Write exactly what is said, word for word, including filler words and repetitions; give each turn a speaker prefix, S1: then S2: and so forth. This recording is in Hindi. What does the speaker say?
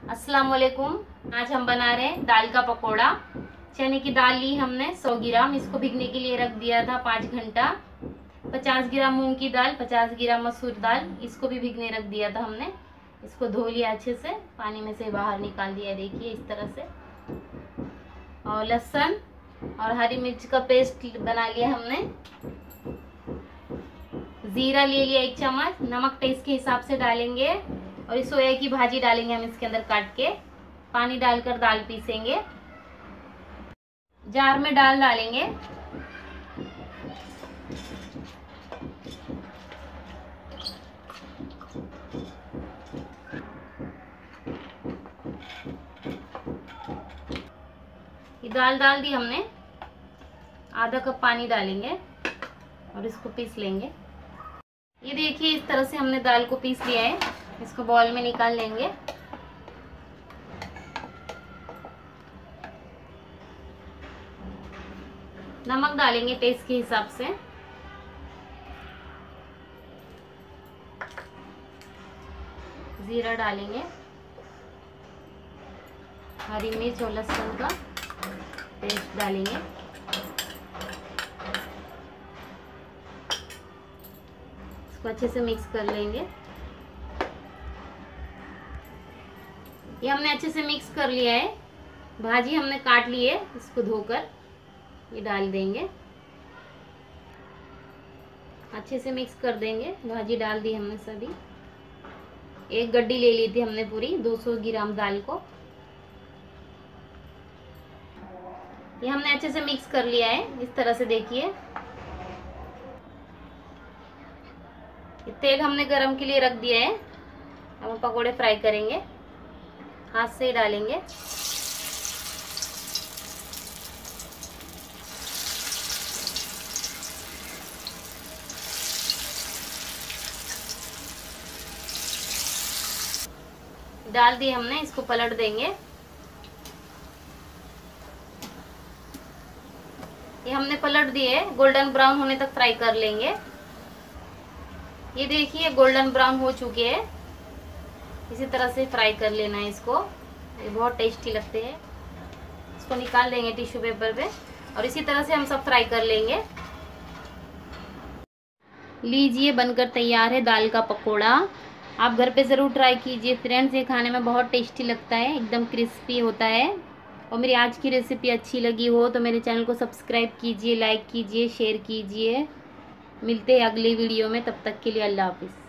S1: अस्सलाम वालेकुम। आज हम बना रहे हैं दाल का पकोड़ा। चने की दाल ली हमने सौ ग्राम, इसको भिगने के लिए रख दिया था पाँच घंटा। पचास ग्राम मूंग की दाल, पचास ग्राम मसूर दाल, इसको भी भिगने रख दिया था हमने। इसको धो लिया अच्छे से, पानी में से बाहर निकाल दिया, देखिए इस तरह से। और लहसुन और हरी मिर्च का पेस्ट बना लिया हमने। जीरा ले लिया एक चम्मच, नमक टेस्ट के हिसाब से डालेंगे। और इस सोया की भाजी डालेंगे हम इसके अंदर काट के। पानी डालकर दाल पीसेंगे। जार में दाल डालेंगे। ये दाल डाल दी हमने, आधा कप पानी डालेंगे और इसको पीस लेंगे। ये देखिए इस तरह से हमने दाल को पीस लिया है। इसको बॉल में निकाल लेंगे। नमक डालेंगे टेस्ट के हिसाब से। जीरा डालेंगे, हरी मिर्च और लहसुन का पेस्ट डालेंगे। इसको अच्छे से मिक्स कर लेंगे। ये हमने अच्छे से मिक्स कर लिया है। भाजी हमने काट ली है, इसको धोकर ये डाल देंगे। अच्छे से मिक्स कर देंगे। भाजी डाल दी हमने सभी। एक गड्डी ले ली थी हमने पूरी दो सौ ग्राम दाल को। ये हमने अच्छे से मिक्स कर लिया है इस तरह से, देखिए। तेल हमने गरम के लिए रख दिया है। अब हम पकोड़े फ्राई करेंगे, हाथ से ही डालेंगे। डाल दिए हमने, इसको पलट देंगे। ये हमने पलट दिए, गोल्डन ब्राउन होने तक फ्राई कर लेंगे। ये देखिए गोल्डन ब्राउन हो चुके हैं। इसी तरह से फ्राई कर लेना है इसको। ये बहुत टेस्टी लगते हैं। इसको निकाल देंगे टिश्यू पेपर पे और इसी तरह से हम सब फ्राई कर लेंगे। लीजिए बनकर तैयार है दाल का पकोड़ा। आप घर पे ज़रूर ट्राई कीजिए फ्रेंड्स। ये खाने में बहुत टेस्टी लगता है, एकदम क्रिस्पी होता है। और मेरी आज की रेसिपी अच्छी लगी हो तो मेरे चैनल को सब्सक्राइब कीजिए, लाइक कीजिए, शेयर कीजिए। मिलते हैं अगली वीडियो में, तब तक के लिए अल्लाह हाफिज़।